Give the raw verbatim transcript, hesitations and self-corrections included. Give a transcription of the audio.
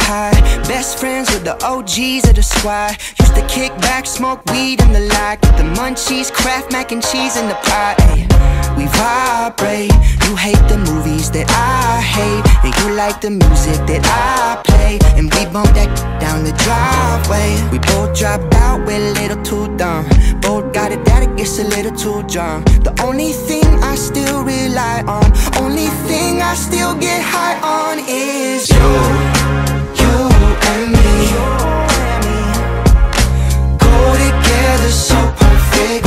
high. Best friends with the O Gs of the squad. Used to kick back, smoke weed in the lot. Get the munchies, Kraft mac and cheese in the pot. Ay, we vibrate. You hate the movies that I hate, and you like the music that I play. And we bump that down the driveway. We both dropped out, we're a little too dumb. Both got it that it gets a little too drunk. The only thing I still rely on, only thing I still get high on is you, you and me. Go together so perfect.